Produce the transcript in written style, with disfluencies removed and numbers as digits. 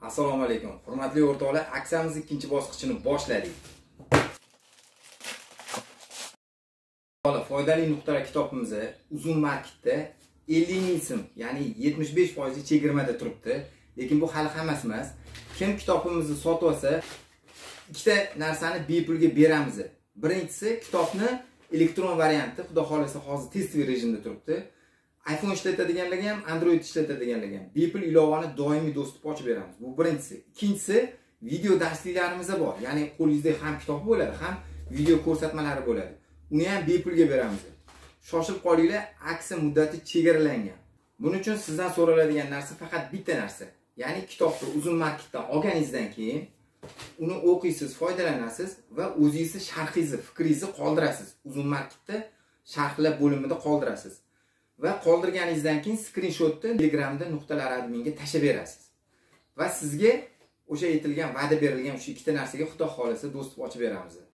Assalomu alaykum. Hurmatli o'rtoqlar, aksiyamiz ikkinchi bosqichini boshladik. Foydali nuqtalar kitobimizni uzun marketda 50 ming so'm, ya'ni 75% chegirmada turibdi. Lekin bu hali hammasi emas. Kim kitobimizni sotib olsa, ikkita narsani bepulga beramiz. Birinchisi, kitobni elektron variantda, xudo xolasa hozir testoviy rejimda turibdi. iPhone ishlatadiganlarga ham, Android ishlatadiganlarga ham bepul ilovani doimiy dostupga ochib beramiz. Bu birinchisi. Ikkinchisi, video darsliklarimiz bor. Ya'ni qo'lingizda ham kitob bo'ladi, ham video ko'rsatmalari bo'ladi. Uni ham bepulga beramiz. Shoshilib qolinglar, aksiya muddati chegaralangan. Buning uchun sizdan so'raladigan narsa faqat bitta narsa. Ya'ni kitobni uzun marketdan olganingizdan keyin uni o'qiysiz, foydalanasiz va o'zingizni sharhingizni, fikringizni qoldirasiz. Uzun marketda sharhlar bo'limida qoldirasiz. Va qoldirganingizdan keyin skrinshotni Telegramda nuqtalar adminga tashab berasiz. Va sizga o'sha aytilgan, va'da berilgan o'sha ikkita narsaga xudo xolasa dostupni ochib beramiz.